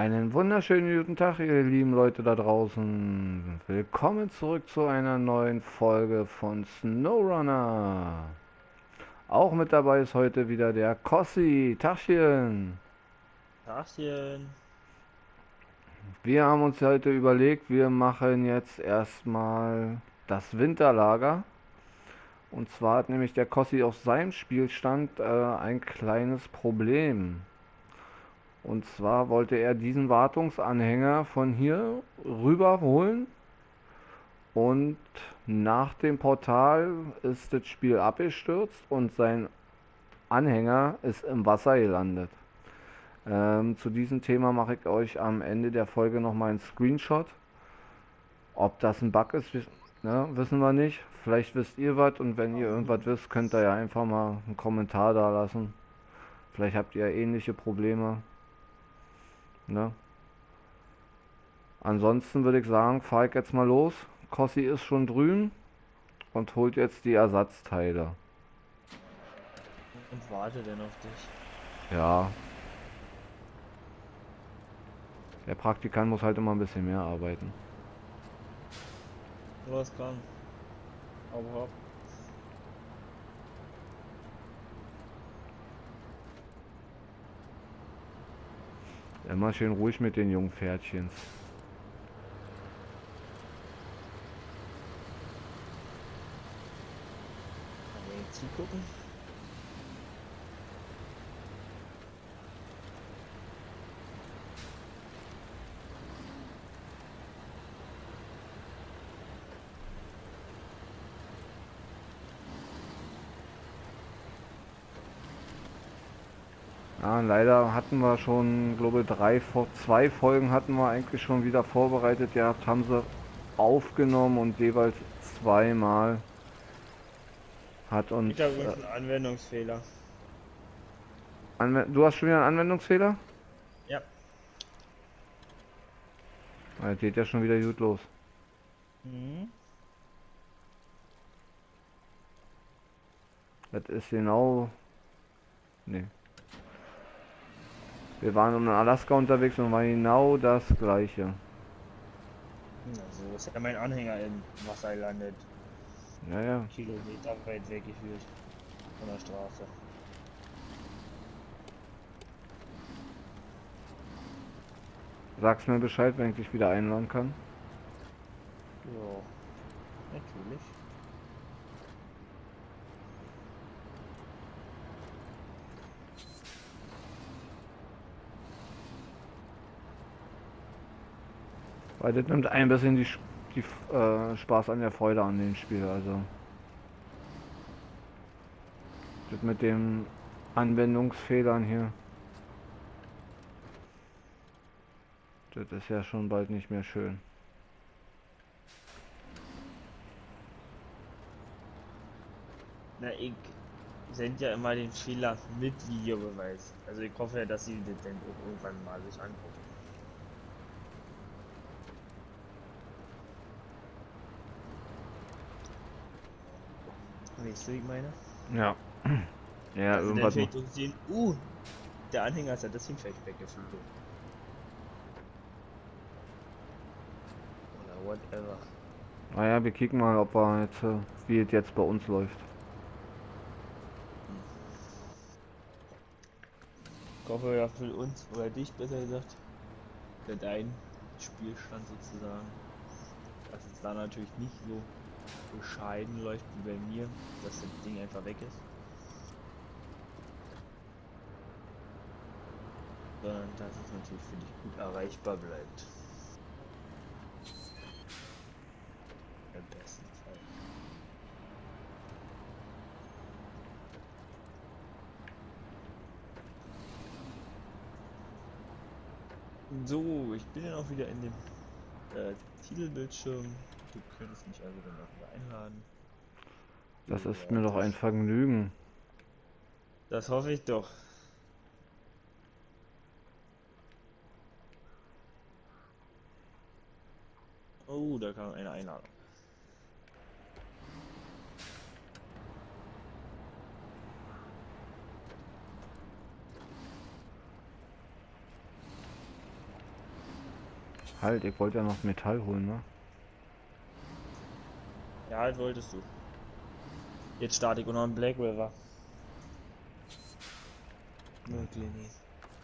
Einen wunderschönen guten Tag, ihr lieben Leute da draußen. Willkommen zurück zu einer neuen Folge von SnowRunner. Auch mit dabei ist heute wieder der Kossi. Tachchen. Tachchen. Wir haben uns heute überlegt, wir machen jetzt erstmal das Winterlager. Und zwar hat nämlich der Kossi auf seinem Spielstand ein kleines Problem. Und zwar wollte er diesen Wartungsanhänger von hier rüber holen. Und nach dem Portal ist das Spiel abgestürzt und sein Anhänger ist im Wasser gelandet. Zu diesem Thema mache ich euch am Ende der Folge nochmal einen Screenshot. Ob das ein Bug ist, ne, wissen wir nicht. Vielleicht wisst ihr was und wenn ihr irgendwas wisst, könnt ihr ja einfach mal einen Kommentar da lassen. Vielleicht habt ihr ähnliche Probleme. Ne? Ansonsten würde ich sagen, fahre ich jetzt mal los. Kossi ist schon drüben und holt jetzt die Ersatzteile. Und warte denn auf dich. Ja, der Praktikant muss halt immer ein bisschen mehr arbeiten. Was kann? Hau ab. Immer schön ruhig mit den jungen Pferdchens. Ein wenig zugucken. Ja, leider hatten wir schon, glaube ich, zwei Folgen hatten wir eigentlich schon wieder vorbereitet gehabt, haben sie aufgenommen und jeweils zweimal hat uns... Ich habe übrigens einen Anwendungsfehler. Du hast schon wieder einen Anwendungsfehler? Ja. Das geht ja schon wieder gut los. Mhm. Das ist genau... Nee. Wir waren in Alaska unterwegs und war genau das gleiche. So ist ja mein Anhänger im Wasser gelandet. Ja, ja. Kilometer weit weggeführt von der Straße. Sag's mir Bescheid, wenn ich dich wieder einladen kann. Ja, natürlich. Weil das nimmt ein bisschen Spaß an der Freude an dem Spiel. Also das mit den Anwendungsfehlern hier. Das ist ja schon bald nicht mehr schön. Na, ich sende ja immer den Fehler mit Videobeweis. Also ich hoffe ja, dass sie das dann auch irgendwann mal sich angucken. Weißt du, wie ich meine? Ja. Ja, Also dann irgendwas muss. vielleicht uns sehen, der Anhänger ist ja deswegen vielleicht weggeflogen. Oder whatever. Naja, wir kicken mal, ob wir jetzt, wie es jetzt bei uns läuft. Ich hoffe ja für uns, oder dich besser gesagt, für deinen Spielstand sozusagen, dass es da natürlich nicht so bescheiden läuft wie bei mir, dass das Ding einfach weg ist. Sondern dass es natürlich für dich gut erreichbar bleibt. Im besten Fall. So, ich bin ja auch wieder in dem Titelbildschirm. Du könntest mich also dann auch wieder einladen. Das ist Ja, mir doch ein Vergnügen. das hoffe ich doch. Oh, da kam eine Einladung. Halt, ich wollte ja noch Metall holen, ne? Ja, halt wolltest du. Jetzt starte ich auch noch einen Black River. Möglich nicht.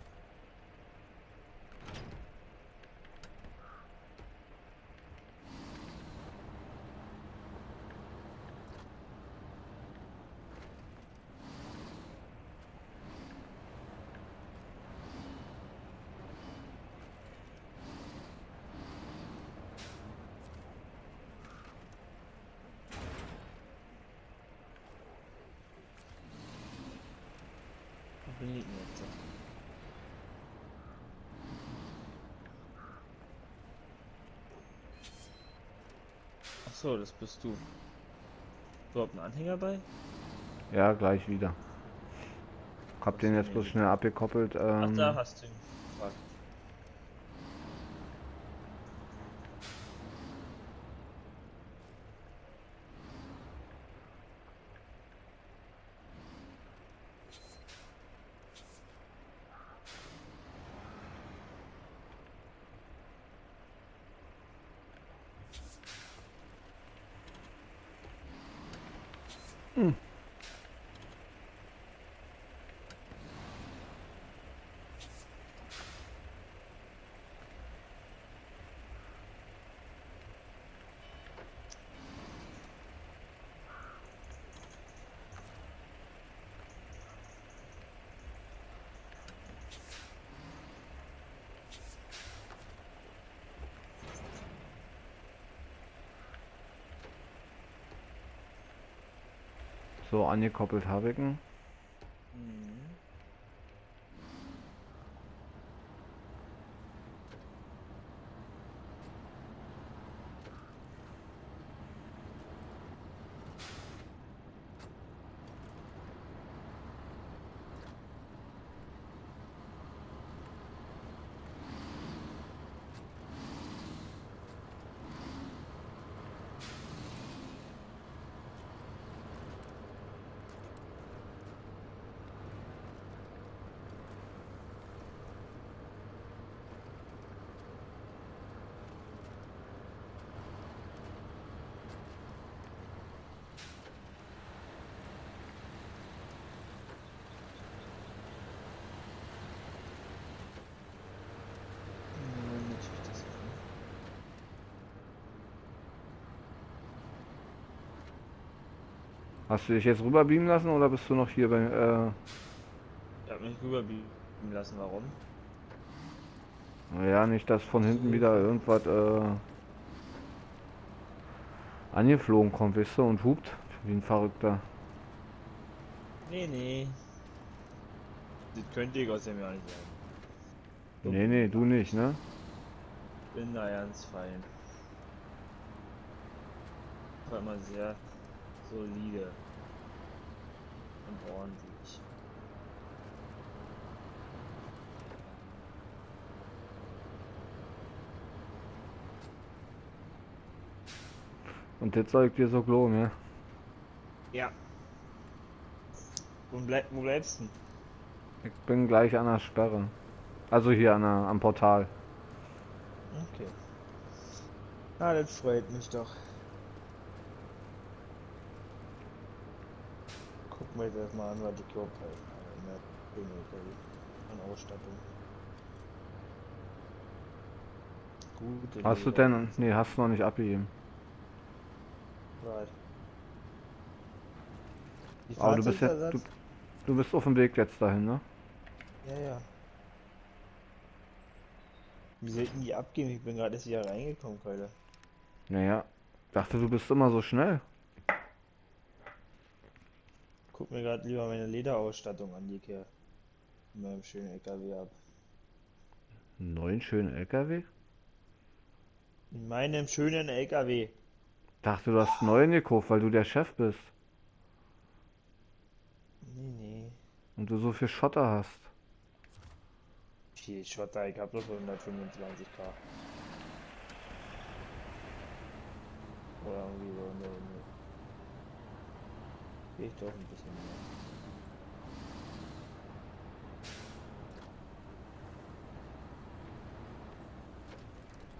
Wo bin ich denn jetzt? Ach so, das bist du. Überhaupt einen Anhänger bei? Ja, gleich wieder. Hab Was den denn jetzt bloß hier? schnell abgekoppelt. Ach, da hast du ihn. Fuck. So, angekoppelt habe ich ihn. Mhm. Natürlich das machen. Hast du dich jetzt rüberbeamen lassen oder bist du noch hier bei... Ich hab mich rüberbiegen lassen, warum? naja, nicht, dass von Hast du hinten so wieder gefunden? irgendwas angeflogen kommt, weißt du, und hupt wie ein Verrückter. Nee, nee. Das könnte ich aus dem Jahr nicht sein. So Nee, bin nee, ich du gar nicht, nicht. ne? Bin da ganz fein. War immer sehr solide und ordentlich. Und jetzt soll ich dir so glauben, ja? Ja. Wo bleibst du? Ich bin gleich an der Sperre. Also hier am Portal. Okay. Ah, das freut mich doch. Gucken wir jetzt erstmal an, was ich überhaupt habe in der Ding an Ausstattung. Gute Hast du Leder. denn... Nee, hast du noch nicht abgegeben. Was? Die Aber du bist jetzt... Fahrzeugersatz? Du bist auf dem Weg jetzt dahin, ne? Ja, ja. Wie sollten die abgeben? Ich bin gerade erst wieder reingekommen, Keule. Naja. Dachte, du bist immer so schnell. Guck mir gerade lieber meine Lederausstattung an, die ich hier in meinem schönen LKW ab. Einen neuen schönen LKW? In meinem schönen LKW. Dachte, du hast einen neuen gekauft, weil du der Chef bist. Nee, nee. Und du so viel Schotter hast. Viel Schotter, ich hab doch 125k. Oder irgendwie so, nee. Ich doch ein bisschen mehr.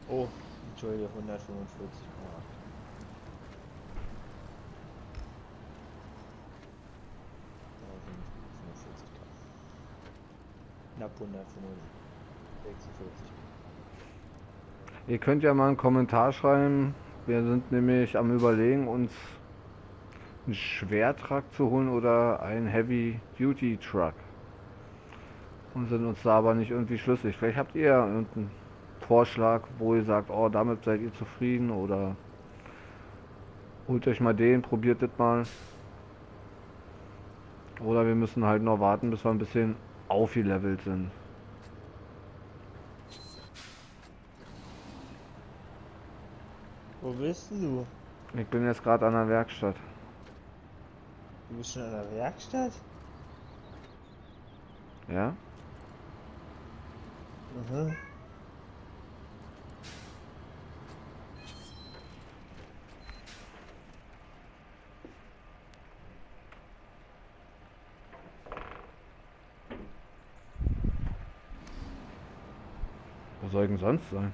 Oh, Entschuldige, 145,8. Da sind 45k. Knapp 146. Ihr könnt ja mal einen Kommentar schreiben. Wir sind nämlich am Überlegen, uns einen Schwertruck zu holen oder einen Heavy Duty Truck. Und sind uns da aber nicht irgendwie schlüssig. Vielleicht habt ihr ja irgendeinen Vorschlag, wo ihr sagt, oh, damit seid ihr zufrieden oder holt euch mal den, probiert das mal. Oder wir müssen halt noch warten, bis wir ein bisschen aufgelevelt sind. Wo bist denn du? Ich bin jetzt gerade an der Werkstatt. Du bist schon in der Werkstatt? Ja? Mhm. Wo soll ich denn sonst sein?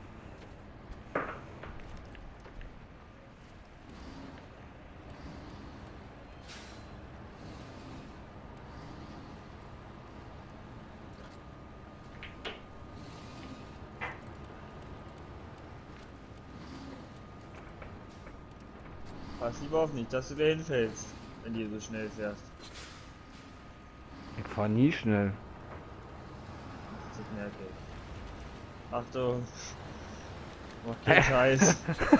Pass lieber auf nicht, dass du da hinfällst, wenn du so schnell fährst. Ich fahre nie schnell. Das ist merke ich. Achtung. Mach keinen Scheiß.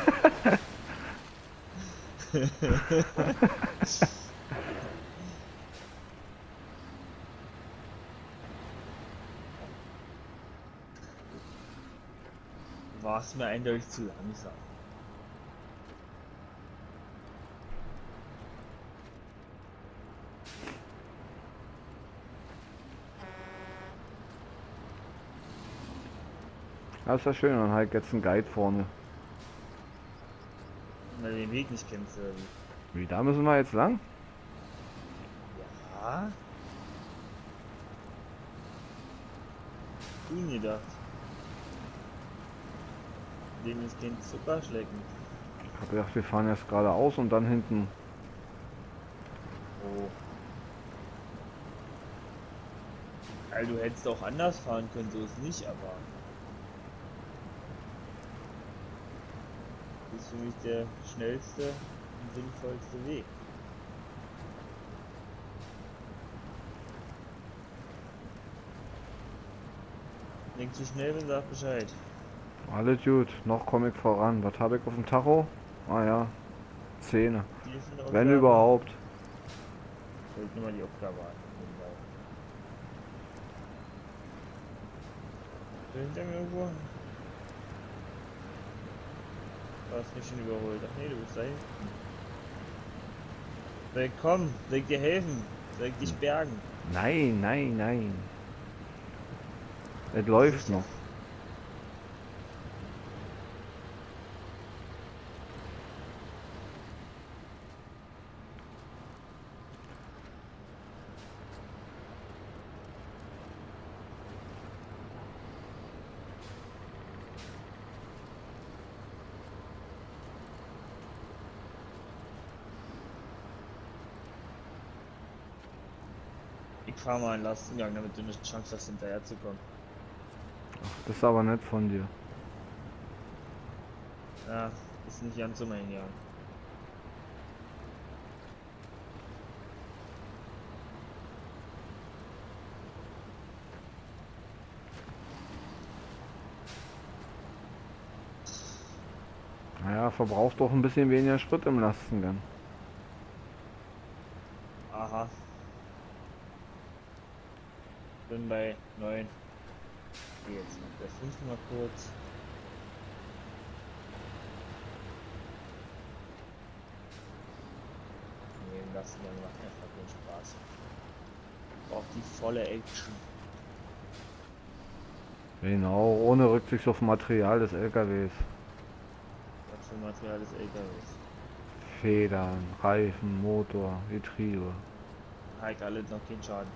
Du warst mir eindeutig zu langsam. Das ist ja schön, dann halt jetzt ein Guide vorne. Wenn du den Weg nicht kennst, oder wie? Wie, da müssen wir jetzt lang? Ja? Du gedacht. Den ist kein Zucker schlecken. Ich habe gedacht, wir fahren erst geradeaus und dann hinten. Oh. Also du hättest auch anders fahren können, so ist nicht, aber das ist für mich der schnellste und sinnvollste Weg. Denk zu schnell bin, sag Bescheid. Alles gut, noch komme ich voran. Was habe ich auf dem Tacho? Ah ja, 10. Die ist eine Wenn Aufgabe. überhaupt. Soll ich nur mal die Aufgabe an. Hinter mir irgendwo? Du hast mich schon überholt. Ach nee, du bist da hinten. Soll ich kommen? Soll ich dir helfen? Soll ich dich bergen? Nein, nein, nein. Es läuft Sicher? noch. Ich fahr mal einen Lastengang, damit du eine Chance hast, hinterher zu kommen. Das ist aber nett von dir. Ja, ist nicht ganz so mein Jahr. Naja, verbraucht doch ein bisschen weniger Sprit im Lastengang. Aha. Bin bei 9. Geh jetzt noch bei 5 mal kurz. Nee, den Lastengang macht einfach keinen Spaß. Braucht die volle Action. Genau, ohne Rücksicht auf Material des LKWs. Was für Material des LKWs. Federn, Reifen, Motor, Getriebe. Halt alles noch keinen Schaden.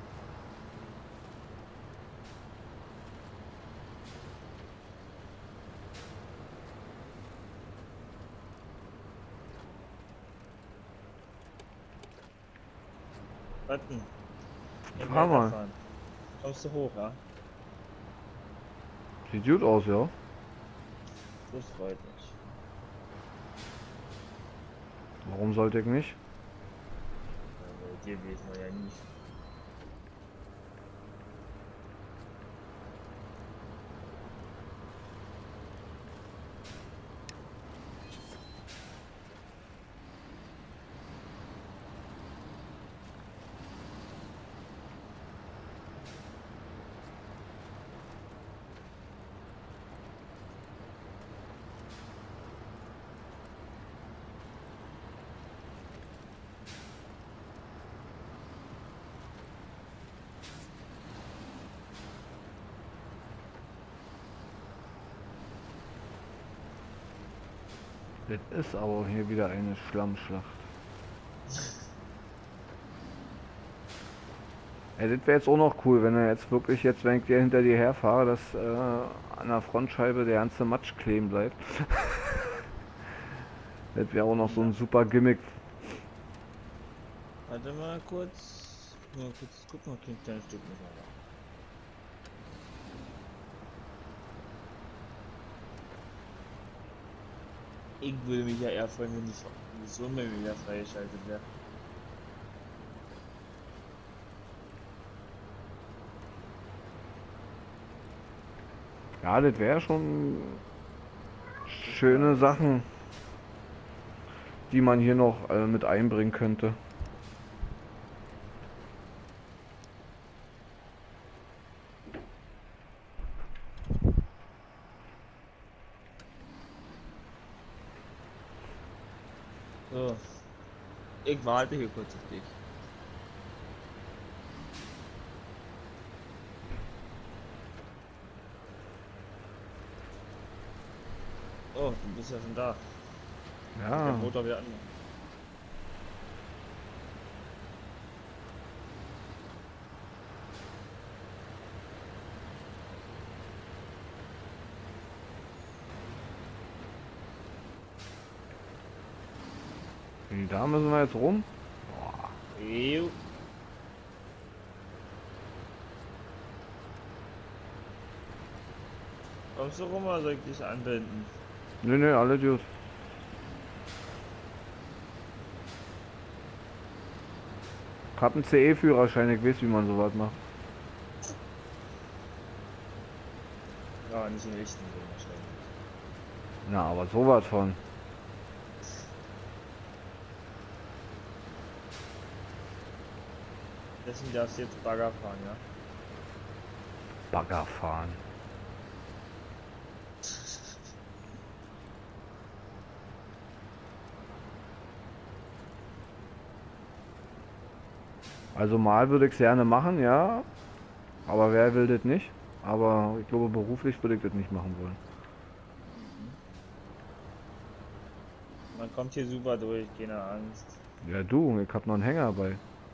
Warten. Fahr mal. Fahren. Kommst du hoch, ja? Sieht gut aus, ja. Das freut mich. Warum sollte ich nicht? Bei dir wissen wir ja nicht. Das ist aber hier wieder eine Schlammschlacht. Ja, das wäre jetzt auch noch cool, wenn er jetzt wirklich, jetzt wenn ich dir hinter dir herfahre, dass an der Frontscheibe der ganze Matsch kleben bleibt. Das wäre auch noch so ein super Gimmick. Warte mal kurz. Mal kurz gucken, okay, ein kleines Stück müssen wir machen. Ich würde mich ja eher freuen, wenn die Summe wieder freigeschaltet wäre. Ja, das wäre schon schöne Sachen, die man hier noch mit einbringen könnte. So. Ich warte hier kurz auf dich. Oh, du bist ja schon da. Der Ja, Motor wieder an. da müssen wir jetzt rum. Ew. Kommst du rum oder soll ich dich anbinden? Nö, nö, alle gut. Ich hab einen CE-Führerschein, ich weiß, wie man sowas macht. Ja, nicht in echten Sinn wahrscheinlich. Na, aber sowas von. Deswegen darfst du jetzt Bagger fahren, ja? Bagger fahren. Also mal würde ich es gerne machen, ja. Aber wer will das nicht? Aber ich glaube, beruflich würde ich das nicht machen wollen. Man kommt hier super durch, keine Angst. Ja du, ich hab noch einen Hänger bei.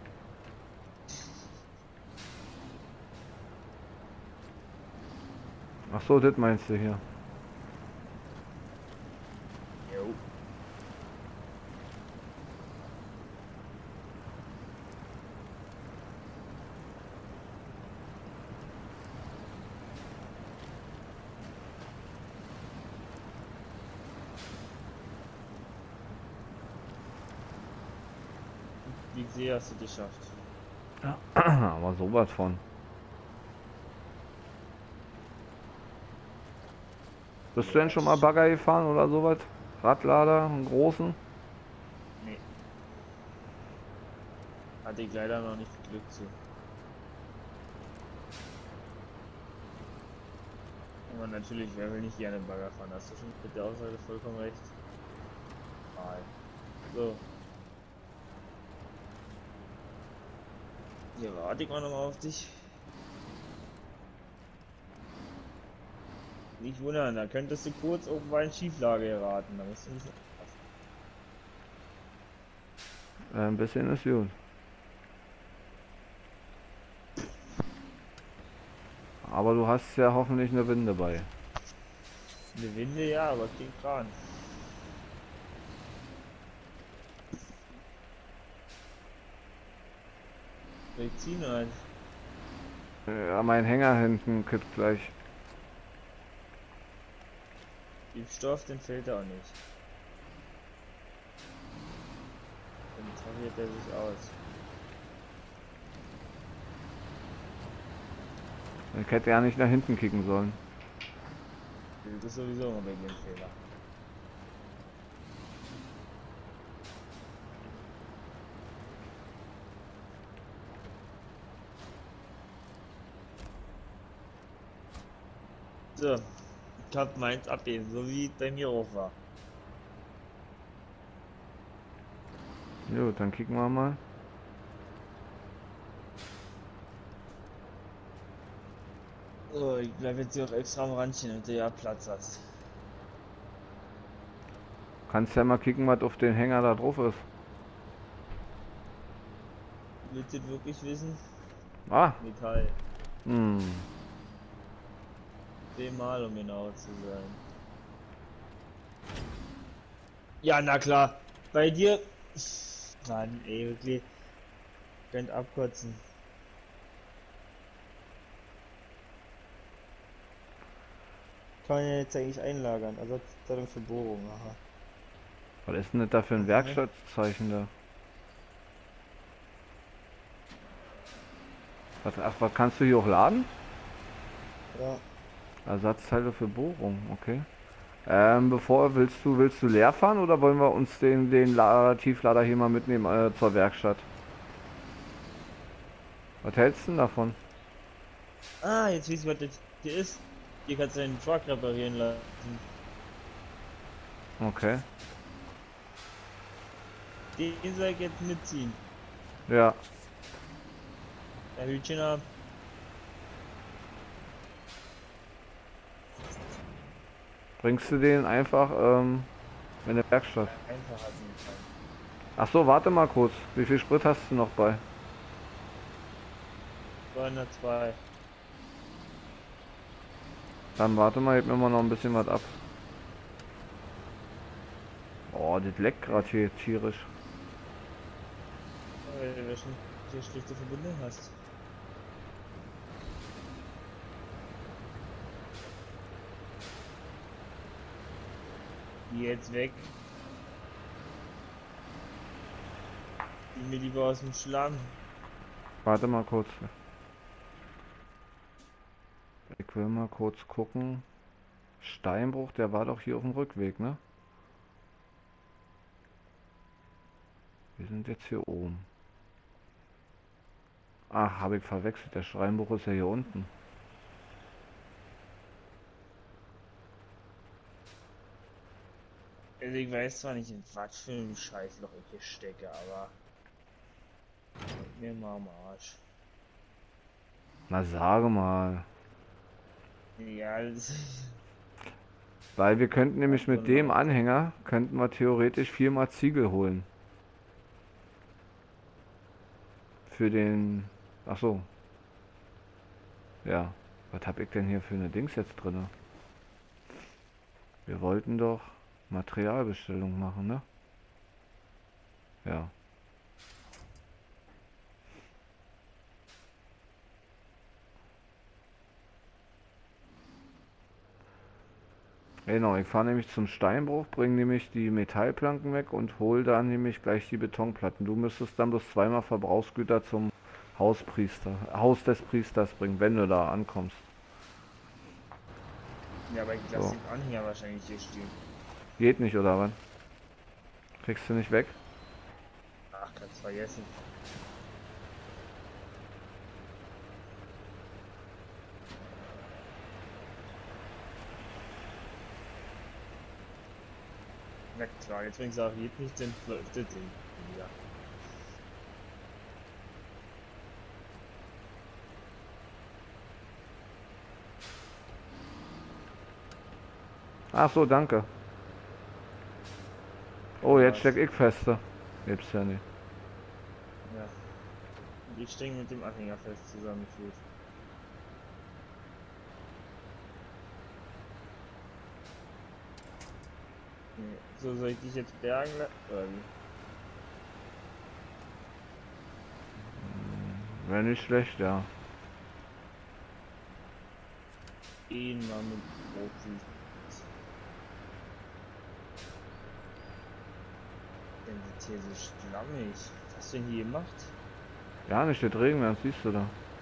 Ach so, das meinst du hier. Jo. Wie sehr hast du geschafft? Ja. Aber sowas von. Bist du denn schon mal Bagger gefahren oder sowas? Radlader, einen großen? Nee. Hatte ich leider noch nicht Glück zu. Aber natürlich, wer will nicht gerne Bagger fahren? Hast du schon mit der Aussage vollkommen recht. Mal. So. Hier warte ich mal nochmal auf dich. Nicht wundern, da könntest du kurz irgendwo in Schieflage geraten. Da musst du nicht aufpassen. Ein bisschen ist gut. Aber du hast ja hoffentlich eine Winde bei. Eine Winde ja, aber kein Kran. soll ich ziehen oder? Ja, mein Hänger hinten kippt gleich. Gib Stoff, den fällt er auch nicht. Dann tariert er sich aus. Ich hätte ja nicht nach hinten kicken sollen. Das ist sowieso immer bei dir ein Fehler. So, ich hab meins abheben, so wie es bei mir auch war. Gut, dann kicken wir mal. So, ich bleib jetzt hier auch extra am Rand stehen, damit du ja Platz hast. Kannst ja mal kicken, was auf den Hänger da drauf ist. Willst du das wirklich wissen? Ah, Metall. hm. 10-mal, um genau zu sein. Ja, na klar. Bei dir. Mann, ey, wirklich. Könnt abkotzen. Kann man ja jetzt eigentlich einlagern. Ersatzteilung für Bohrung, aha. Was ist denn das da für ein Werkstattzeichen da? Ach, was kannst du hier auch laden? Ja. Ersatzteile für Bohrung, okay. Bevor willst du leer fahren oder wollen wir uns den Tieflader hier mal mitnehmen zur Werkstatt? Was hältst du denn davon? Ah, jetzt weiß ich, was das hier ist. Hier kannst du deinen Truck reparieren lassen. Okay. Den soll ich jetzt mitziehen. Ja. Der Hütchen ab. Bringst du den einfach in der Werkstatt? Einfach hat ihn gefallen. Ach so, warte mal kurz. Wie viel Sprit hast du noch bei? 202. Dann warte mal, heb mir mal noch ein bisschen was ab. Oh, das leckt gerade hier tierisch. Weil du schon hier schlechte Verbindung hast. Die jetzt weg. Die mir lieber aus dem Schlamm. Warte mal kurz. Ich will mal kurz gucken. Steinbruch, der war doch hier auf dem Rückweg, ne? Wir sind jetzt hier oben. Ach, habe ich verwechselt. Der Steinbruch ist ja hier unten. Also ich weiß zwar nicht, in was für einem Scheißloch ich hier stecke, aber mir mal am Arsch. Na, sage mal. Ja, das Weil wir könnten nämlich so mit eine dem Leute. Anhänger, könnten wir theoretisch 4-mal Ziegel holen. Für den... Ach so. Ja. Was hab ich denn hier für eine Dings jetzt drinne? Wir wollten doch Materialbestellung machen, ne? Ja. Genau, ich fahre nämlich zum Steinbruch, bringe nämlich die Metallplanken weg und hole dann nämlich gleich die Betonplatten. Du müsstest dann bloß 2-mal Verbrauchsgüter zum Haus des Priesters bringen, wenn du da ankommst. Ja, aber ich lasse So. den Anhänger wahrscheinlich hier stehen. Geht nicht, oder was? Kriegst du nicht weg? Ach, kannst vergessen. Na klar, jetzt wenn ich sage, geht nicht, dann läuft das Ding wieder. Ach so, danke. Oh, jetzt Was? steck ich feste. Gibt's ja nicht. Ja. Und ich stehe mit dem Anhänger fest zusammengeführt. Nee. So, soll ich dich jetzt bergen lassen? Oder wie? Wäre nicht schlecht, ja. Mal mit Profis. Denn das hier so schlammig. Was hast du denn hier gemacht? Ja, nicht der Regen, das siehst du da.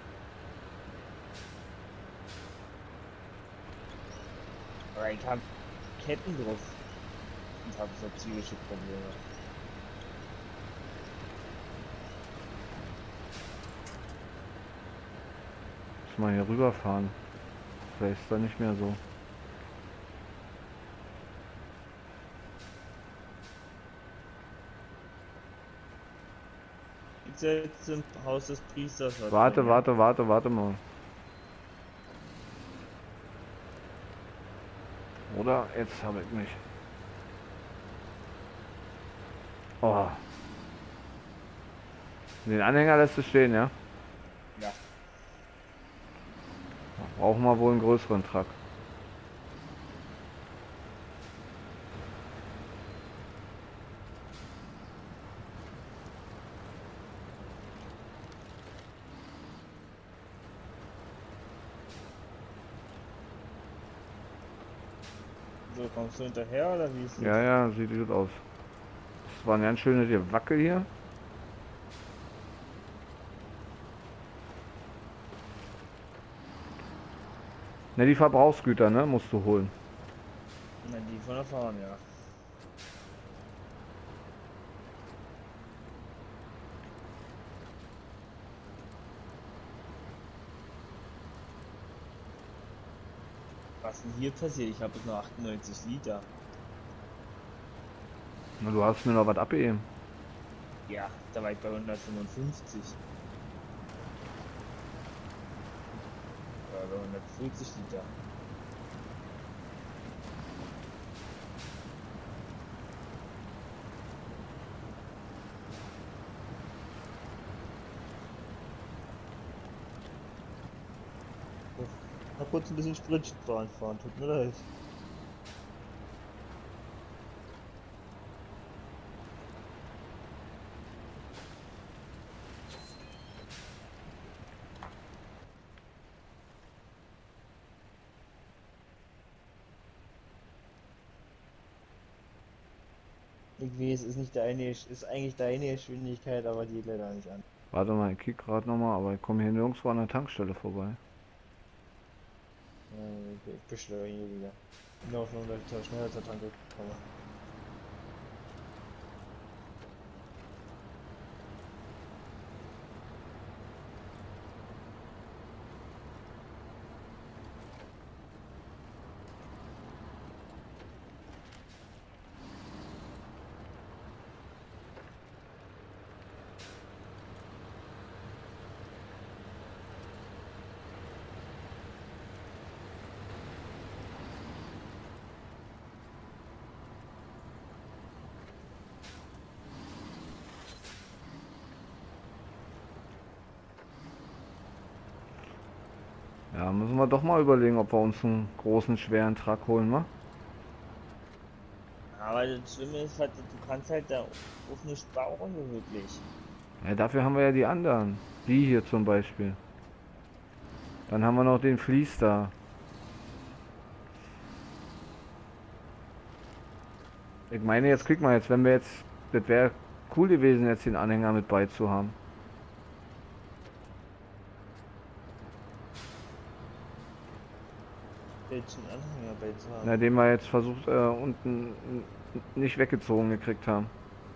Aber ich hab Ketten drauf und habe so psychische Probleme. Muss mal hier rüberfahren. Vielleicht ist da nicht mehr so. Ich jetzt im Haus des Priesters. Warte mal. Oder? Jetzt habe ich mich. Oh. Den Anhänger lässt du stehen, ja? Ja. Brauchen wir wohl einen größeren Truck. So, kommst du hinterher oder wie ist das? Ja, ja, sieht gut aus. Das war eine ganz schöne Wackel hier. Ne, die Verbrauchsgüter, ne, musst du holen. Na, die von der Fahren, ja. Was denn hier passiert? Ich habe jetzt nur 98 Liter. Na, du hast mir noch was abgegeben. Ja, da war ich bei 155. Oder bei 140 Liter. Mal kurz ein bisschen Sprit fahren, tut mir leid. Ich weiß, ist nicht deine, ist eigentlich deine Geschwindigkeit, aber die leider nicht an. Warte mal, ich kick gerade nochmal, aber ich komme hier nirgendwo an der Tankstelle vorbei. Ich beschleunige wieder. In der Hoffnung, dass ich da schneller zur Tanke komme. Ja, müssen wir doch mal überlegen, ob wir uns einen großen, schweren Truck holen, wa? Aber das Schlimme ist halt, du kannst halt da auf nicht bauen, so wirklich. Ja, dafür haben wir ja die anderen. Die hier zum Beispiel. Dann haben wir noch den Vlies da. Ich meine, jetzt krieg mal jetzt, wenn wir jetzt, das wäre cool gewesen, jetzt den Anhänger mit bei zu haben. Welchen Anhänger bei zu haben. Na, den wir jetzt versucht unten nicht weggezogen gekriegt haben.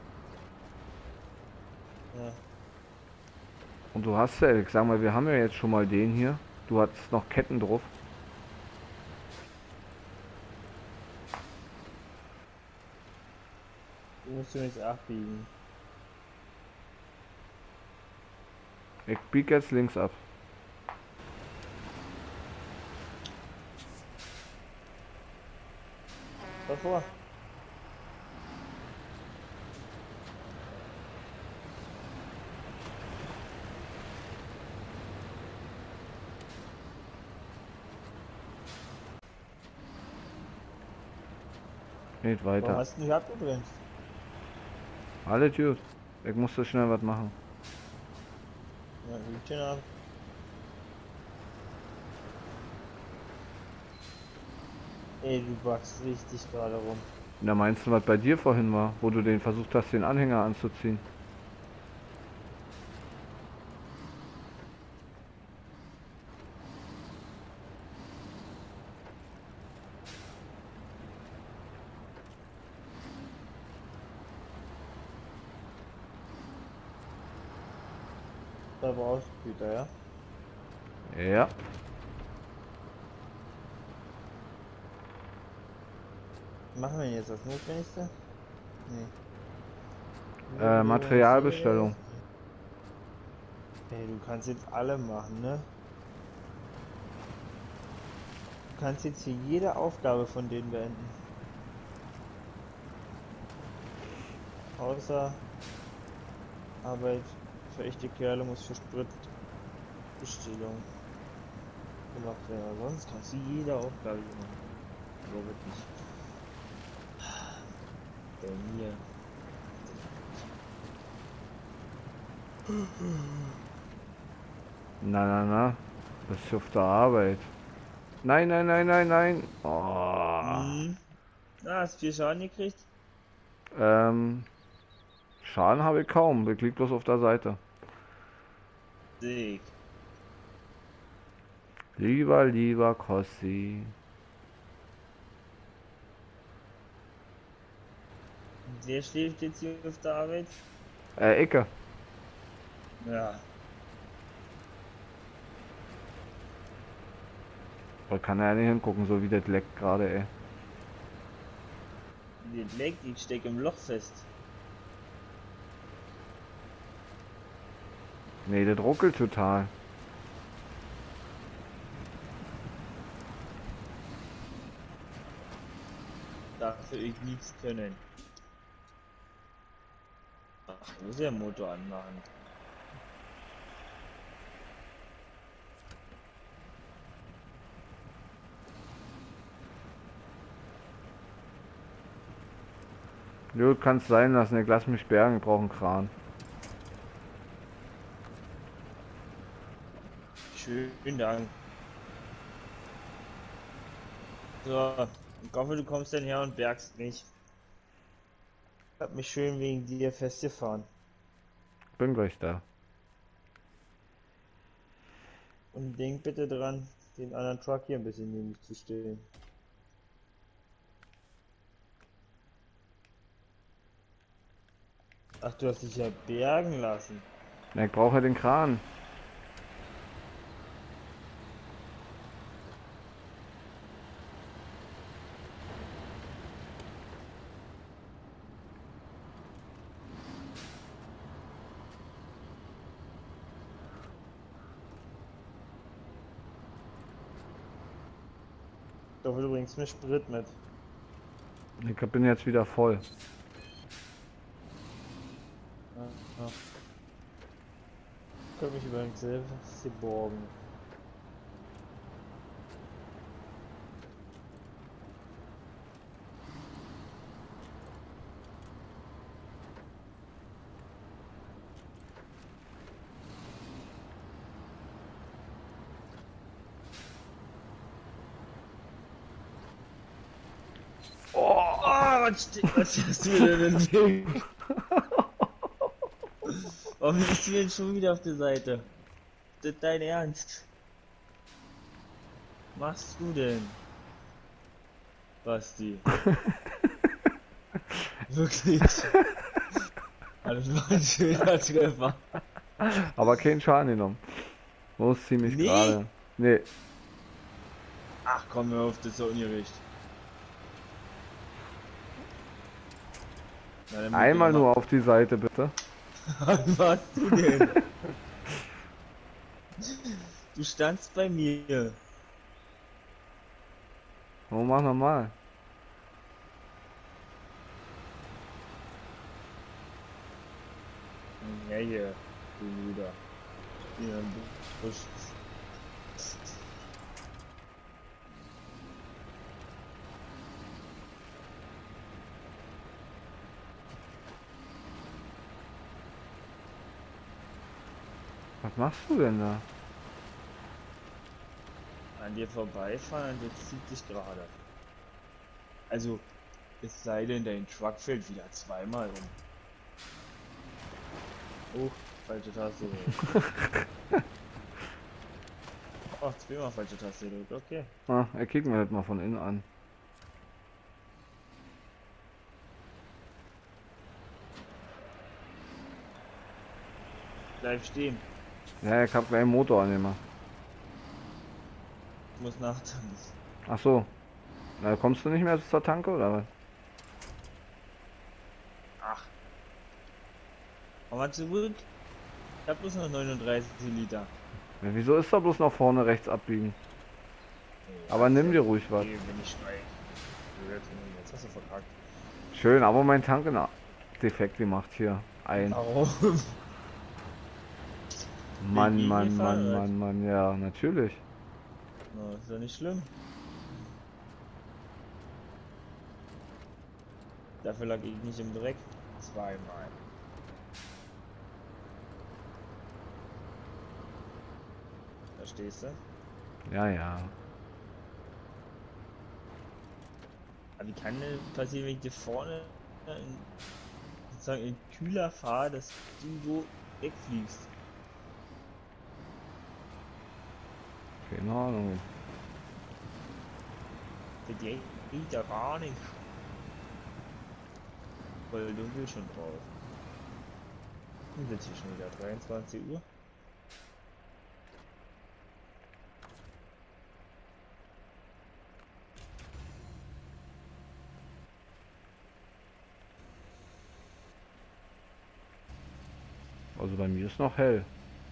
Ja. Und du hast ja, ich sag mal, wir haben ja jetzt schon mal den hier. Du hast noch Ketten drauf. Du musst du jetzt abbiegen. Ich bieg jetzt links ab. Davor. Geht Warum weiter. hast du nicht abgebremst? Alles gut. Ich musste schnell was machen. Ja, Hütchen ab. Ey, du backst richtig gerade rum. Na, meinst du, was bei dir vorhin war, wo du den versucht hast, den Anhänger anzuziehen? Da brauchst du Güter, ja? Ja. Machen wir jetzt das Notwendigste? Nee. Materialbestellung. Ey, du kannst jetzt alle machen, ne? Du kannst jetzt hier jede Aufgabe von denen beenden. Außer Arbeit für echte Kerle muss für Spritbestellung gemacht werden. Aber sonst kannst du jede Aufgabe hier machen. Aber wirklich. Bei mir. Na, na, na. Das ist auf der Arbeit. Nein, nein, nein, nein, nein. Oh. Hm. Ah, hast 4 Schaden gekriegt? Ähm, Schaden habe ich kaum. Der liegt bloß auf der Seite. Sick. Lieber Kossi. Wer schläft jetzt hier auf der Arbeit? Ecke. Ja. Da kann er ja nicht hingucken, so wie das leckt gerade, ey. Den Leck, ich stecke im Loch fest. Nee, das ruckelt total. Dafür ich nichts können. Ach, muss der Motor anmachen. Jo, kann's sein lassen. Ich lass mich bergen. Ich brauche einen Kran. Schönen Dank. So, ich hoffe, du kommst dann her und bergst mich. Ich hab mich schön wegen dir festgefahren. Bin gleich da. Und denk bitte dran, den anderen Truck hier ein bisschen neben mich zu stellen. Ach, du hast dich ja bergen lassen. Na, ich brauche ja den Kran. Ich hoffe, du bringst mir Sprit mit. Ich bin jetzt wieder voll. Ja, ja. Ich kann mich übrigens selbst geborgen. Oh, was hast du denn im Weg? Warum bist du denn schon wieder auf der Seite? Ist das dein Ernst? Was machst du denn? Basti. Wirklich. Alles war ein schöner Treffer. Aber keinen Schaden genommen. Los, ziemlich Nee. gerade. Nee. Ach komm, hör auf, das ist doch ungerecht. Na, dann Einmal nur auf die Seite, bitte. Was machst du denn? Du standst bei mir. Oh, mach nochmal. Ja, hier, du Luder. Hier im Busch. Was machst du denn da? An dir vorbeifahren und jetzt zieht sich gerade. Also, es sei denn, dein Truck fällt wieder zweimal um. Oh, falsche Taste gedrückt. Ach, zweimal falsche Taste gedrückt, okay. Ah, kicken wir das mal von innen an. Bleib stehen. Ja, ich hab gleich einen Motor angemacht. Ich muss nachtanken. Ach so. Na, kommst du nicht mehr zur Tanke oder was? Ach. Komm mal zurück. Ich hab bloß noch 39 Liter. Ja, wieso ist da bloß nach vorne rechts abbiegen? Ja, Aber nimm dir ruhig was. okay, wenn ich steig. Jetzt hast du verkackt. Schön, aber mein Tank ist defekt gemacht hier. Warum? Mann, Wegen Mann, Mann, Fahrrad? Mann, Mann, ja, natürlich. Na, ist ja nicht schlimm. Dafür lag ich nicht im Dreck. Zweimal. Verstehst du? Ja, ja. Aber wie kann denn passieren, wenn ich dir vorne sozusagen in Kühler fahre, dass du so wegfliegst? Keine Ahnung. Für die geht ja gar nicht. Voll dunkel schon drauf. Und wird hier schon wieder 23 Uhr. Also bei mir ist noch hell.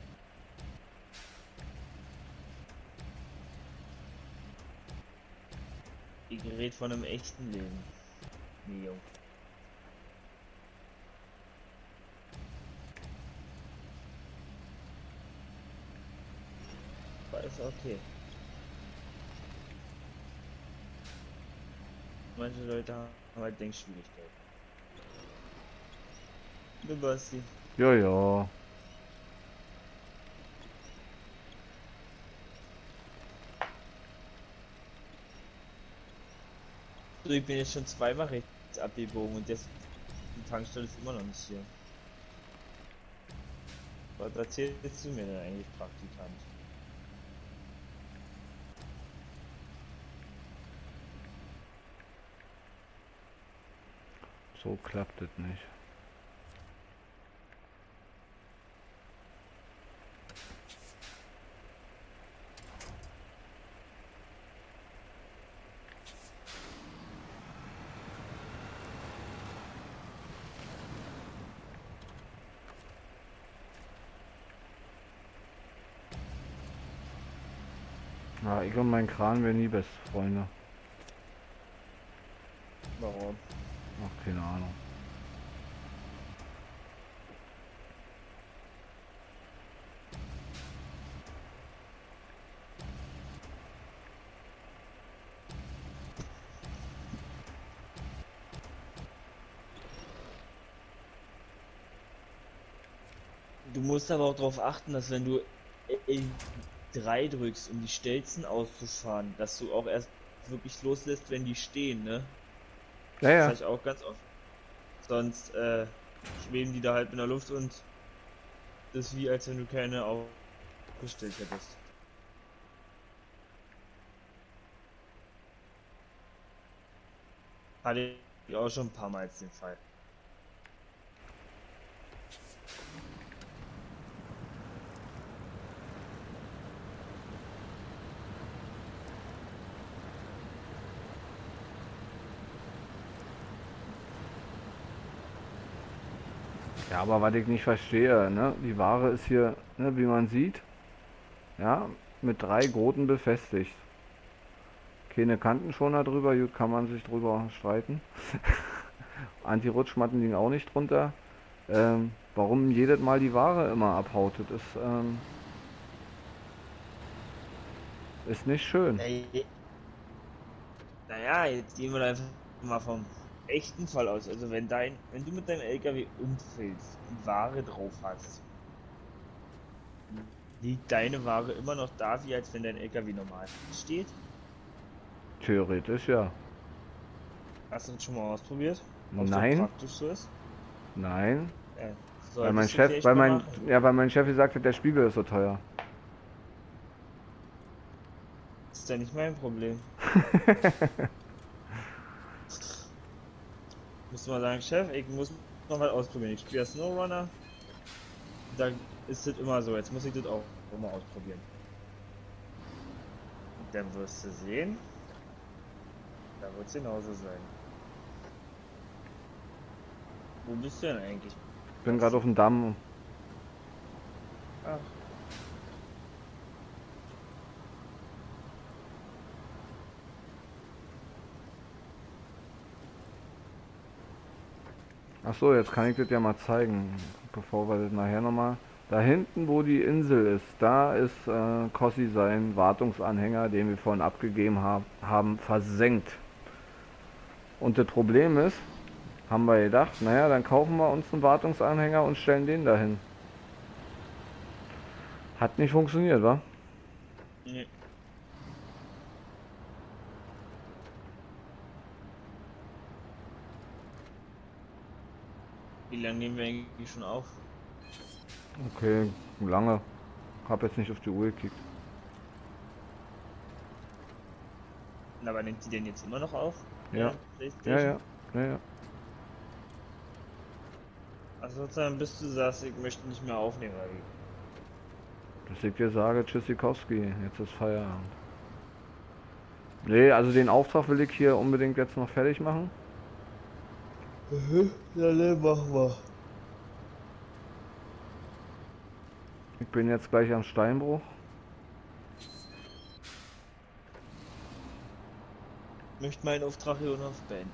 Ihr gerät von einem echten Leben. Neo. Aber ist okay. Manche Leute haben halt Denkschwierigkeiten. Du Basti. Ja, ja. So, ich bin jetzt schon zweimal rechts abgebogen und die Tankstelle ist immer noch nicht hier. Was erzählst du mir denn eigentlich, Praktikant? So klappt es nicht. Ja, ich und mein Kran wären nie beste Freunde. Warum? Ach, keine Ahnung. Du musst aber auch darauf achten, dass wenn du L3 drückst, um die Stelzen auszufahren, dass du auch erst wirklich loslässt, wenn die stehen, ne? Ja, Das ja. sag ich auch ganz oft. Sonst schweben die da halt in der Luft und das ist wie als wenn du keine aufgestellt hättest. Hatte ich auch schon ein paar Mal jetzt den Fall. Ja, aber was ich nicht verstehe, ne? Die Ware ist hier, ne, wie man sieht, ja, mit 3 Gurten befestigt. Keine Kantenschoner drüber, gut, kann man sich drüber streiten. Anti-Rutschmatten liegen auch nicht drunter. Warum jedes Mal die Ware immer abhaut, das ist nicht schön. Naja, jetzt gehen wir da einfach mal vom echten Fall aus. Also wenn du mit deinem LKW umfällst und Ware drauf hast, Liegt deine Ware immer noch da, wie als wenn dein LKW normal steht? Theoretisch ja. Hast du das schon mal ausprobiert? Ob das Nein, praktisch so ist? nein. Ja, Weil mein solltest du Chef, vielleicht mal machen. weil mein Chef gesagt hat, der Spiegel ist so teuer. Das ist ja nicht mein Problem. Musst du mal sagen, Chef, ich muss noch mal ausprobieren. Ich spiele SnowRunner. Da ist es immer so. Jetzt muss ich das auch mal ausprobieren. Und dann wirst du sehen, da wird es genauso sein. Wo bist du denn eigentlich? Bin gerade auf dem Damm. Ach, Ach so, jetzt kann ich das ja mal zeigen, bevor wir das nachher nochmal. Da hinten, wo die Insel ist, da ist Kossi sein Wartungsanhänger, den wir vorhin abgegeben haben, versenkt. Und das Problem ist, haben wir gedacht, naja, dann kaufen wir uns einen Wartungsanhänger und stellen den dahin. Hat nicht funktioniert, wa? nee. Wie lange nehmen wir eigentlich schon auf? Okay, lange. Hab jetzt nicht auf die Uhr gekickt. Na, aber nimmt die denn jetzt immer noch auf? Ja, ja, PlayStation? ja, ja, ja. Also dann bist du sagst, ich möchte nicht mehr aufnehmen, oder wie? Dass ich dir sage, Tschüssikowski, jetzt ist Feierabend. Nee, also den Auftrag will ich hier unbedingt jetzt noch fertig machen. Ja, ne, mach mal. Ich bin jetzt gleich am Steinbruch. Ich möchte meinen Auftrag hier noch beenden.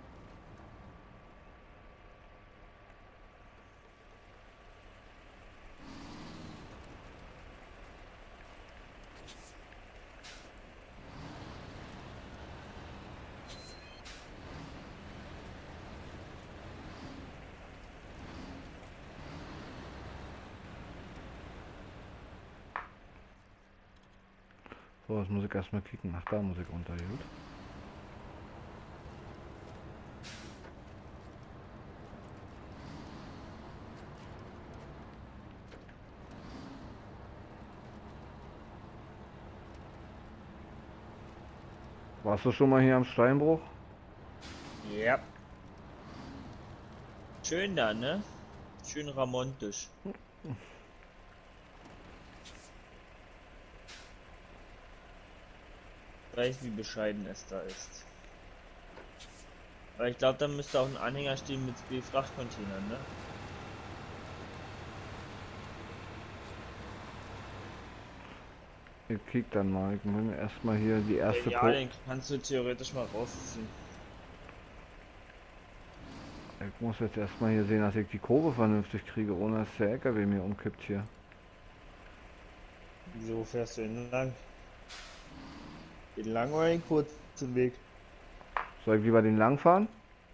So, jetzt muss ich erstmal kicken. Ach, da muss ich runter, gut. Warst du schon mal hier am Steinbruch? Ja. Schön da, ne? Schön ramontisch. Weiß, wie bescheiden es da ist. Aber ich glaube, da müsste auch ein Anhänger stehen mit B-Frachtcontainern, ne? Ich kick dann mal. Ich muss mir erstmal hier die erste Ja, Kurve. den kannst du theoretisch mal rausziehen. Ich muss jetzt erstmal hier sehen, dass ich die Kurve vernünftig kriege, ohne dass der LKW mir umkippt hier. Wieso fährst du denn lang? Den langen oder den kurzen Weg? Soll ich lieber den lang fahren?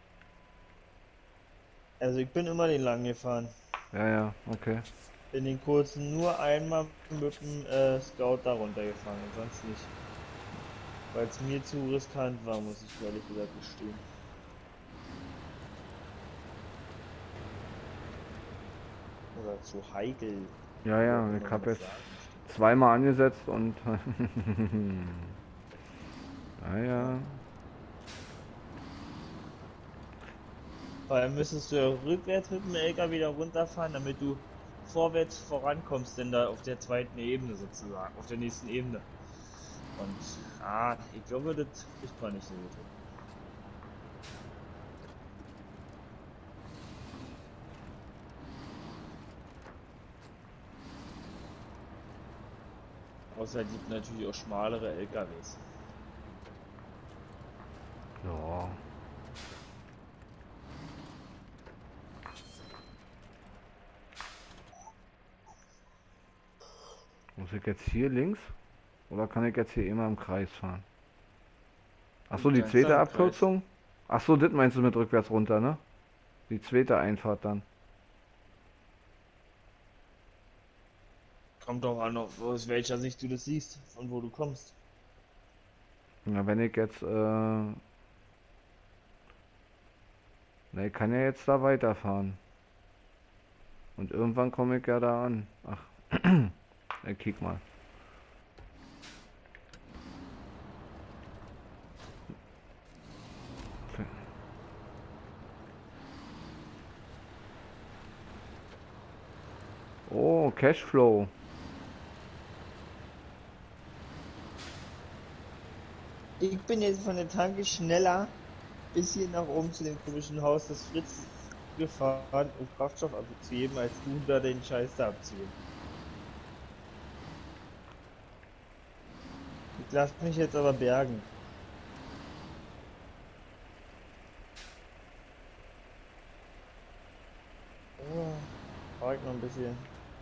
Also ich bin immer den langen gefahren. Ja, ja, okay. In den kurzen nur einmal mit dem Scout da runtergefahren und sonst nicht. Weil es mir zu riskant war, muss ich ehrlich gesagt gestehen. Oder zu heikel. Ja, Wie auch ja, immer ich man habe das jetzt sagen zweimal angesetzt und... naja, Vor allem müsstest du ja rückwärts mit dem LKW wieder runterfahren, damit du vorwärts vorankommst, denn da auf der zweiten Ebene sozusagen, auf der nächsten Ebene. Und ich glaube, das ist man nicht so gut. Außer es gibt natürlich auch schmalere LKWs. ja. Muss ich jetzt hier links? Oder kann ich jetzt hier immer im Kreis fahren? Achso, Du die kannst zweite da im Kreis. Abkürzung? Achso, das meinst du mit rückwärts runter, ne? Die zweite Einfahrt dann. Kommt doch an, aus welcher Sicht du das siehst, von wo du kommst. Na, wenn ich jetzt, na, ich kann ja jetzt da weiterfahren. Und irgendwann komme ich ja da an. Ach, kick mal. Oh, Cashflow. Ich bin jetzt von der Tanke schneller bis hier nach oben zu dem komischen Haus des Fritz gefahren, um Kraftstoff abzugeben, als du da den Scheiß da abzugeben. Ich lasse mich jetzt aber bergen. Oh, fahr ich noch ein bisschen.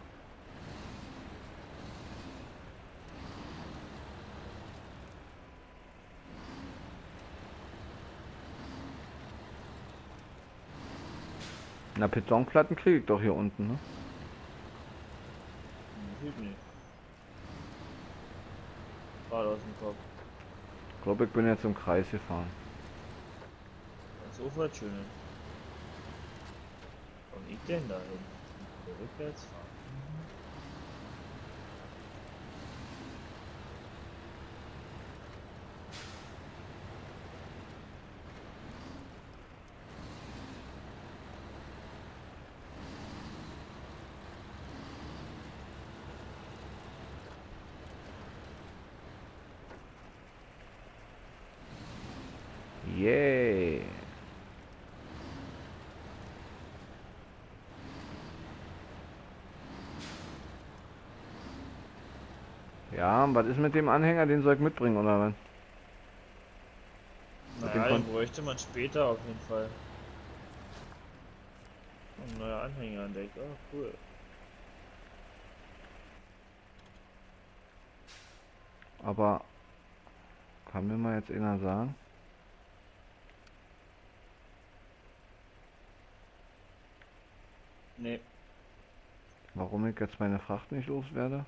Na, Betonplatten kriege ich doch hier unten, ne? Hilft nicht. Gerade aus dem Kopf. Ich glaube, ich bin jetzt im Kreis gefahren. Das Ufer hat schön. Warum ich denn da hin? Rückwärts fahren. Yay! Ja, und was ist mit dem Anhänger? Den soll ich mitbringen, oder was? Naja, den bräuchte man später auf jeden Fall. Ein neuer Anhänger entdeckt. Oh, cool. Aber kann mir mal jetzt einer sagen? Nee. Warum ich jetzt meine Fracht nicht loswerde?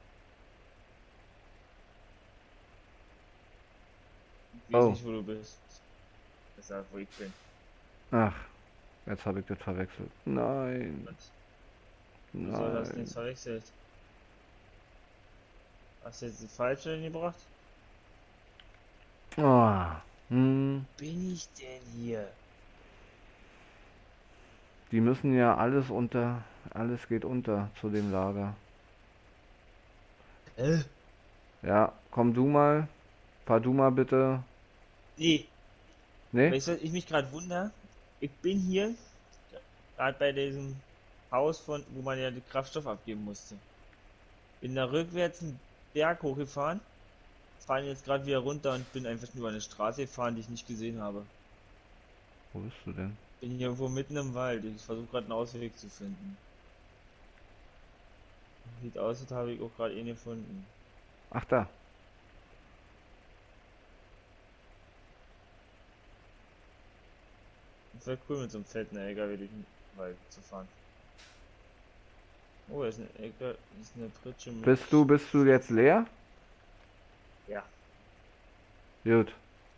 Ich weiß Oh. nicht, wo du bist. Deshalb, wo ich bin. Ach, jetzt habe ich das verwechselt. Nein, Was? Wieso hast du nein. den verwechselt? Hast du jetzt die falsche hingebracht? Ah, hm. Bin ich denn hier? Die müssen ja alles geht unter zu dem Lager. Ja, komm du mal, fahr du mal bitte. Nee. Ne? Weißt du, was ich mich gerade wundere? Ich bin hier gerade bei diesem Haus, wo man ja den Kraftstoff abgeben musste. Bin da rückwärts einen Berg hochgefahren, fahren jetzt gerade wieder runter und bin einfach nur über eine Straße gefahren, die ich nicht gesehen habe. Wo bist du denn? Bin hier irgendwo mitten im Wald. Ich versuche gerade einen Ausweg zu finden. Sieht aus, als habe ich auch gerade ihn gefunden. Ach da. Es wäre cool mit so einem fetten LKW durch den Wald zu fahren. Oh, da ist eine LKW, ist eine Pritsche mit... Bist du jetzt leer? Ja. Gut.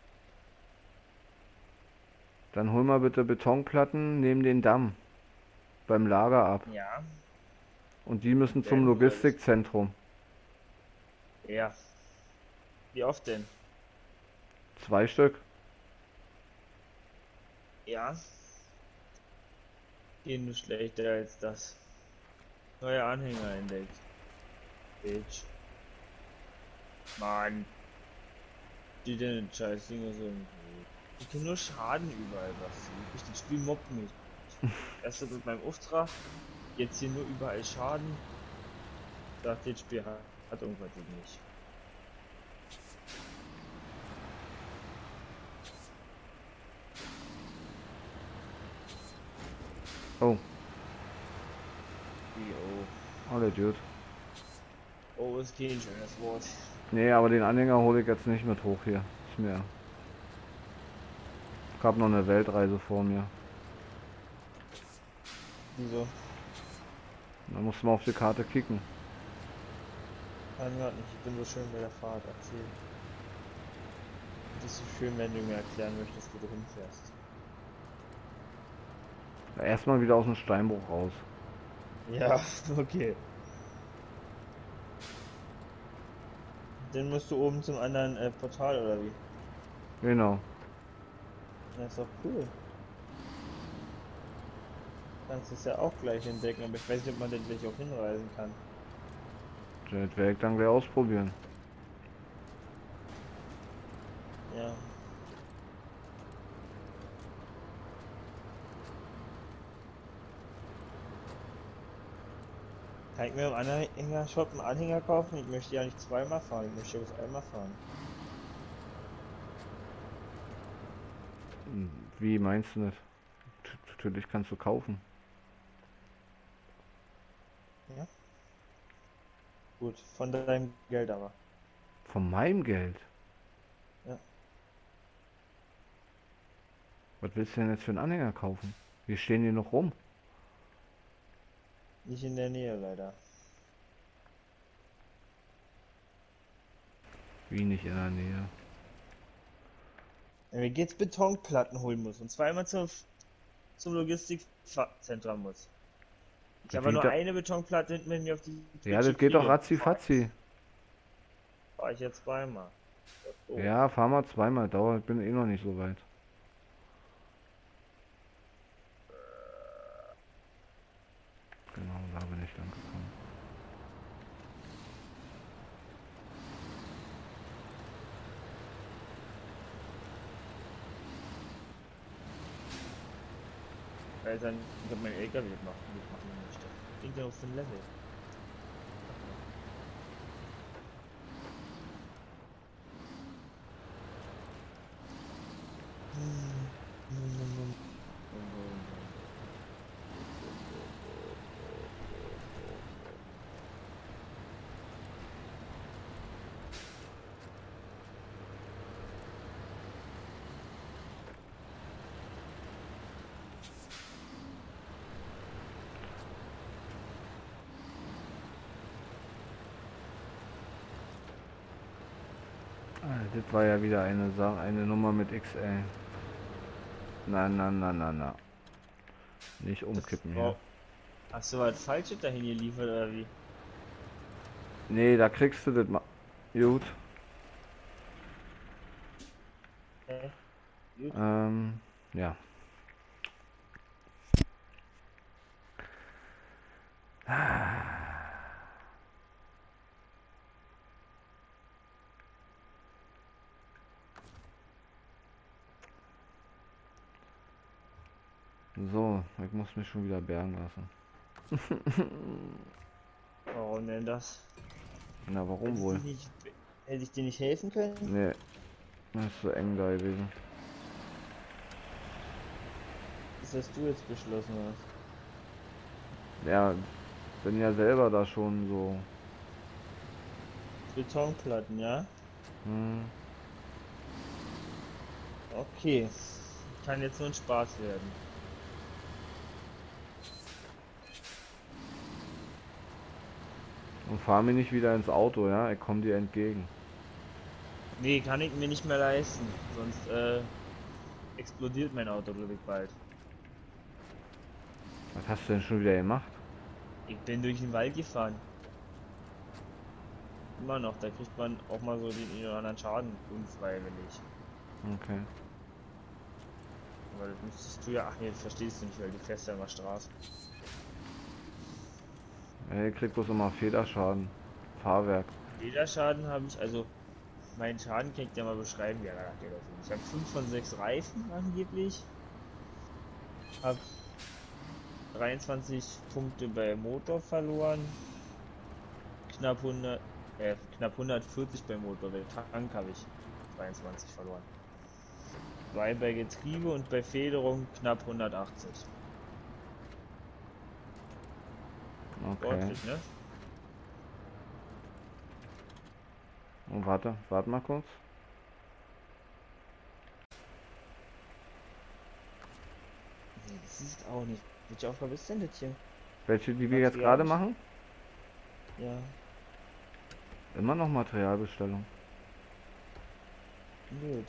Dann hol mal bitte Betonplatten neben den Damm beim Lager ab. Ja. Und die müssen zum Denn, Logistikzentrum. Ja. Wie oft denn? 2 Stück. Ja. Gehen nur schlechter als das. Neuer Anhänger entdeckt. Bitch. Mann. Die denn scheiß Dinger so. Ich krieg nur Schaden überall, was. Das Spiel mobbt mich. Erst mit meinem Auftrag, jetzt hier nur überall Schaden. Ich dachte, das Spiel hat irgendwas gegen mich. Oh, Wie, oh. alle gut. Oh, ist kein schönes Wort. Nee, aber den Anhänger hole ich jetzt nicht mit hoch hier. Ist mir. Ich habe noch eine Weltreise vor mir. Wieso? Da musst du mal auf die Karte kicken. Kann grad nicht, ich bin so schön bei der Fahrt, erzähl. Es ist so schön, wenn du mir erklären möchtest, wo du hinfährst. Erstmal wieder aus dem Steinbruch raus. Ja, okay. Dann musst du oben zum anderen Portal oder wie? Genau. Das ist doch cool. Kannst es ja auch gleich entdecken, aber ich weiß nicht, ob man denn gleich auch hinreisen kann. Das werde ich dann gleich ausprobieren. Ja. Kann ich mir im Anhängershop einen Anhänger kaufen? Ich möchte ja nicht zweimal fahren, ich möchte ja bloß einmal fahren. Wie meinst du das? Natürlich kannst du kaufen. Ja? Gut, von deinem Geld aber. Von meinem Geld? Ja. Was willst du denn jetzt für einen Anhänger kaufen? Wir stehen hier noch rum. Nicht in der Nähe leider. Wie nicht in der Nähe? Wenn wir jetzt Betonplatten holen muss und zweimal zum Logistikzentrum muss. Ich Das habe geht nur da, eine Betonplatte hinten, wenn ich auf die ja, Pritsche das geht doch kriege. ratzi fatzi. Fahr ich jetzt zweimal. Das ist doof. Ja, fahr mal zweimal. Dauert, bin eh noch nicht so weit. Genau, da bin ich lang gekommen. Weil dann ich mein LKW mitmachen möchte. Klingt ja auf dem Level. Ah, das war ja wieder eine Nummer mit XL. Na, na, na, na, na. Nicht Das, umkippen hier. oh, hast du was Falsches dahin geliefert oder wie? Nee, da kriegst du das mal. Gut. Hä? Gut. Ja. So, ich muss mich schon wieder bergen lassen. Warum denn das? Na, warum Hätte ich wohl? dir nicht, hätte ich dir nicht helfen können? Nee, das ist so eng da gewesen. Das hast du jetzt beschlossen hast. Ja, bin ja selber da schon so. Betonplatten, ja? Hm, Okay. Kann jetzt nur ein Spaß werden. und fahr mir nicht wieder ins Auto, ja? Ich komm dir entgegen. Nee, kann ich mir nicht mehr leisten. Sonst explodiert mein Auto, glaube ich, bald. Was hast du denn schon wieder gemacht? Ich bin durch den Wald gefahren. Immer noch, da kriegt man auch mal so den einen oder anderen Schaden unfreiwillig. Okay. Aber das müsstest du ja, ach nee, das verstehst du nicht, weil du fährst ja immer Straße. Ja, ihr kriegt bloß immer Federschaden. Fahrwerk. Lederschaden habe ich, also meinen Schaden kann ich dir mal beschreiben, ja, da geht auf jeden Fall. Ich habe 5 von 6 Reifen angeblich. Habe 23 Punkte bei Motor verloren. Knapp 140 beim Motor. Den Tank habe ich 22 verloren. 2 bei Getriebe und bei Federung knapp 180. Okay. Sportlich, ne? Und warte mal kurz. Nee, das ist auch nicht. Welche Aufgabe ist denn das hier? Welche, die wir jetzt gerade machen? Ja. Immer noch Materialbestellung. Gut.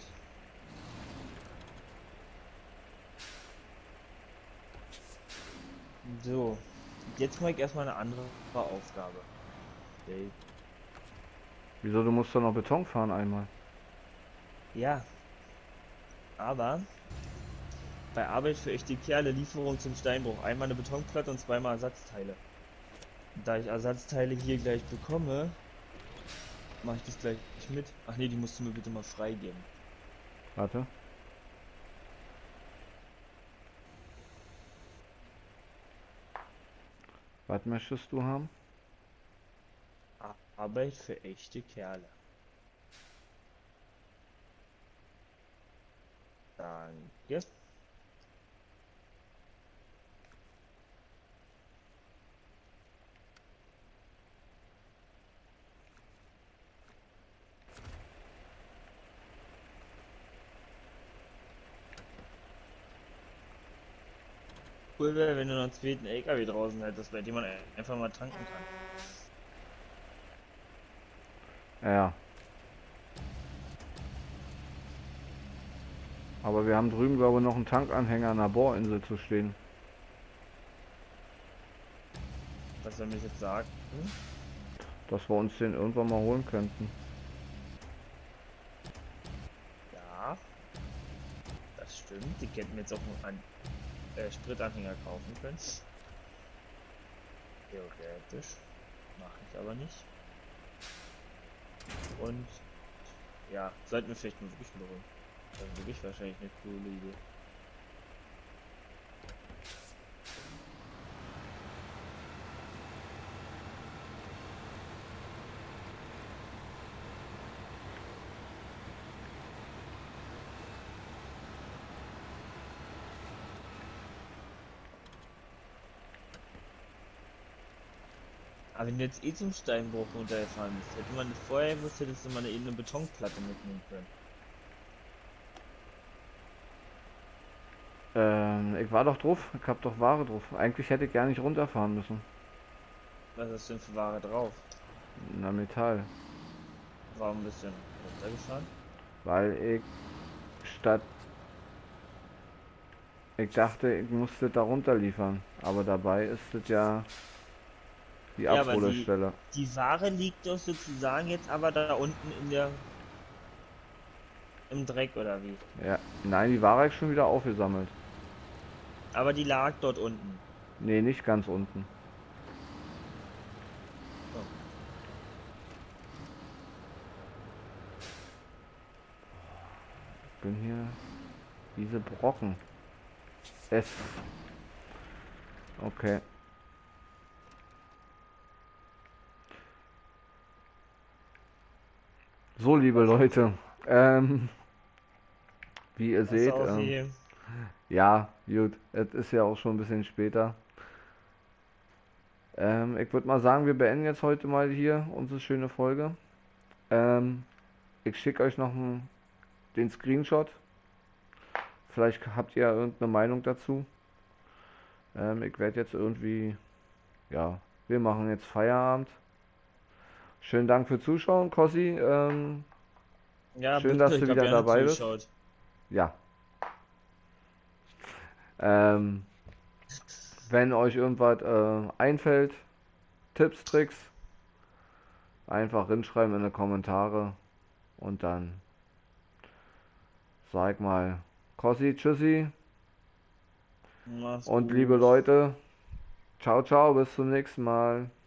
So, jetzt mache ich erstmal eine andere Aufgabe. Okay. Wieso, du musst doch noch Beton fahren einmal? Ja, aber bei Arbeit für echte Kerle Lieferung zum Steinbruch. Einmal eine Betonplatte und zweimal Ersatzteile. Da ich Ersatzteile hier gleich bekomme, mache ich das gleich mit. Ach nee, die musst du mir bitte mal freigeben. Warte. Was möchtest du haben? Arbeit für echte Kerle. Danke. Cool wäre, wenn du noch einen zweiten LKW draußen hättest, bei dem man einfach mal tanken kann. Ja. Aber wir haben drüben, glaube ich, noch einen Tankanhänger an der Bohrinsel zu stehen. Was soll mich jetzt sagen? Dass wir uns den irgendwann mal holen könnten. Ja, das stimmt. Die hätten jetzt auch noch einen Spritanhänger kaufen können. Theoretisch. Mache ich aber nicht. Und ja, sollten wir vielleicht mal wirklich mal holen. Das ist wirklich wahrscheinlich eine coole Idee. Aber wenn du jetzt eh zum Steinbruch runtergefahren bist, hätte man vorher gewusst, hättest du mal eine Betonplatte mitnehmen können. Ich war doch drauf. Ich hab doch Ware drauf. Eigentlich hätte ich gar nicht runterfahren müssen. Was hast du denn für Ware drauf? Na, Metall. Warum bist du denn runtergefahren? Weil ich statt... Ich dachte, ich musste da runter liefern. Aber dabei ist es ja die Ja, aber Abholestelle. die Ware liegt doch sozusagen jetzt aber da unten im Dreck oder wie? Ja, nein, die Ware habe ich schon wieder aufgesammelt. Aber die lag dort unten. Nee, nicht ganz unten. Oh. Ich bin hier... Diese Brocken. S. Okay. So, liebe Leute. Wie ihr Pass seht, auf hier. ja, gut, es ist ja auch schon ein bisschen später. Ich würde mal sagen, wir beenden jetzt heute mal hier unsere schöne Folge. Ich schicke euch noch den Screenshot. Vielleicht habt ihr irgendeine Meinung dazu. Ich werde jetzt irgendwie, ja, wir machen jetzt Feierabend. Schönen Dank für Zuschauen, Kossi. Ja, Schön, bitte, dass du ich habe wieder gerne dabei bist. zugeschaut. Ja. Ähm, wenn euch irgendwas einfällt, Tipps, Tricks, einfach hinschreiben in die Kommentare und dann sag mal Kossi, tschüssi Mach's und liebe gut. Leute, ciao, ciao, bis zum nächsten Mal.